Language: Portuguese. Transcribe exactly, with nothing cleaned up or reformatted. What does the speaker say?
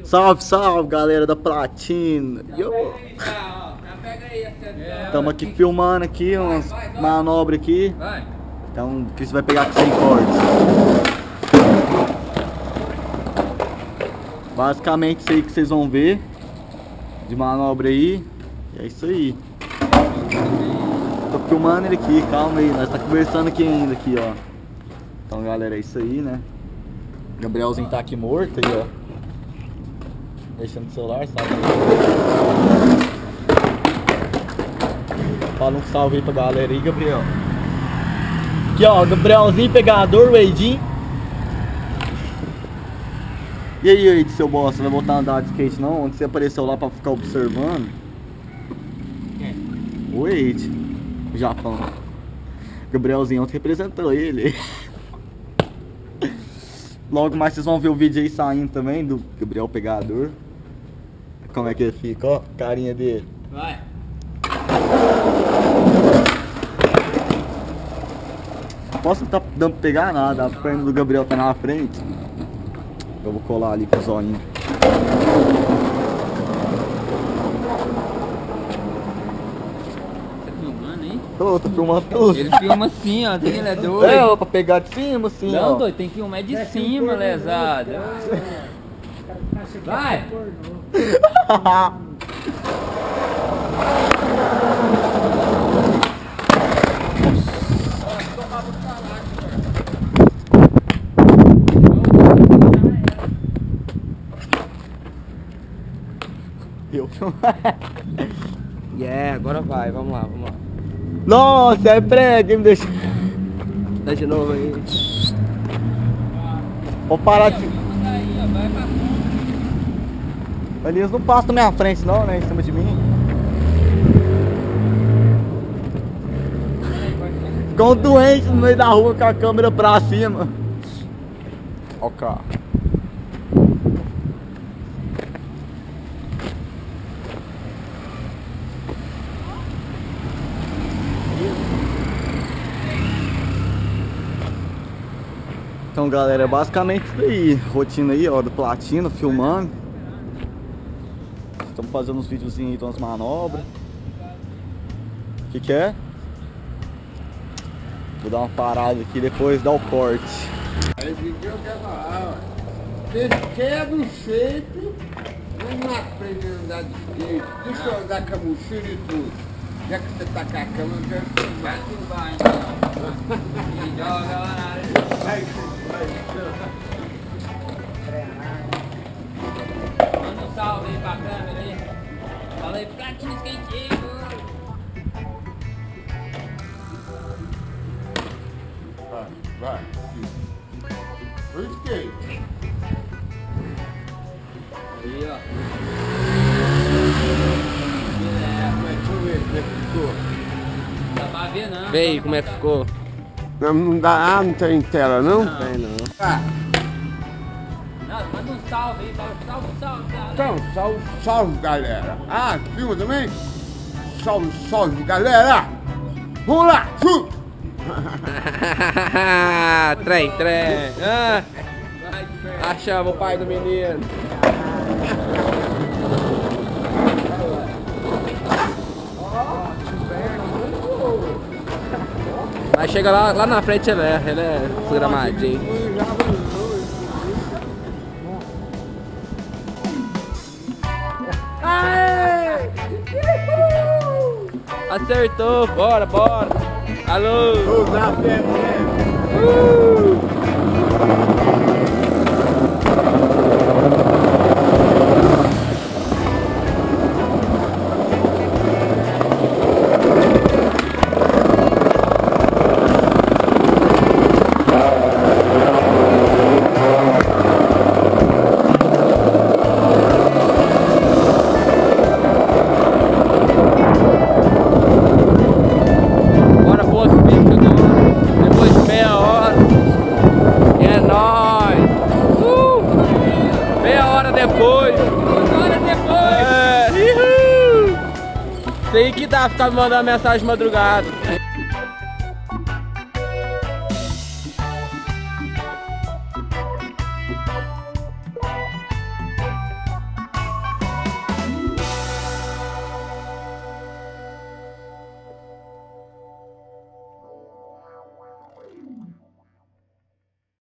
Salve, salve, galera da Platina. Yo. Estamos aqui filmando aqui umas manobras aqui. Então, o Cris vai pegar aqui sem cortes. Basicamente isso aí que vocês vão ver de manobra aí. E é isso aí. Tô filmando ele aqui, calma aí, nós tá conversando aqui ainda aqui, ó. Então, galera, é isso aí, né? Gabrielzinho tá aqui morto aí, ó. Deixando o celular, sabe? Fala um salve aí pra galera aí, Gabriel. Aqui, ó, Gabrielzinho, pegador, o Eidinho. E aí, Eid, seu bosta, vai voltar a andar de skate não? Onde você apareceu lá pra ficar observando? Quem? O Eid, Japão. Gabrielzinho ontem representou ele. Logo mais vocês vão ver o vídeo aí saindo também do Gabriel Pegador. Como é que ele fica, ó, carinha dele. Vai. Posso não tá dando pra pegar nada, a perna do Gabriel tá na frente. Eu vou colar ali com o zoinho. Tá filmando aí? Tô, tô filmando tudo. Ele filma assim, ó, tem ele é doido. É, ó, pra pegar de cima assim, não, ó. Não, doido, tem que filmar de cima, lesado. Vai! Eu. Yeah, agora vai, vamos lá, vamos lá. Nossa, é prego, me deixa. Dá de novo aí. Vou parar de. Eles não passam na minha frente não, né? Em cima de mim. Ficou doente no meio da rua com a câmera pra cima. Ó o carro. Então, galera, é basicamente isso aí. Rotina aí, ó, do Platina, filmando. Estamos fazendo uns videozinhos aí de umas manobras. O que que é? Vou dar uma parada aqui, depois dar o corte. Aí vídeo eu quero falar, ó. Você quebra o shape, mas não aprende a andar de skate. Deixa eu andar com a mochila e tudo. Já que você tá com a cama, eu quero filmar. Vai filmar então. E joga lá na área. Vai, vai, Manda um salve aí pra câmera aí. Fala aí, Platina Skate. vai, vai. O skate. Aí, ó. Deixa eu ver como é que ficou. Não dá pra ver não. Vê aí como é que ficou. Não, não dá, ah, não tem tela não? Não. Tem não. Ah, Não, manda um salve aí, fala salve, salve, galera. então, salve, salve galera. Ah, filma também? Salve, salve galera. Vamos lá, chu! Trem, trem. Ah, Vai, Fer. achamos o pai do menino. Mas chega lá, lá na frente ele é, ele é desgramadinho. Aê! Acertou, bora, bora. Alô! Uh! Bora pro outro pico agora. Depois de meia hora. É nóis! Uh! Meia hora depois! Uma hora depois! É! Uhul! Tem que dar ficar me mandando mensagem de madrugada.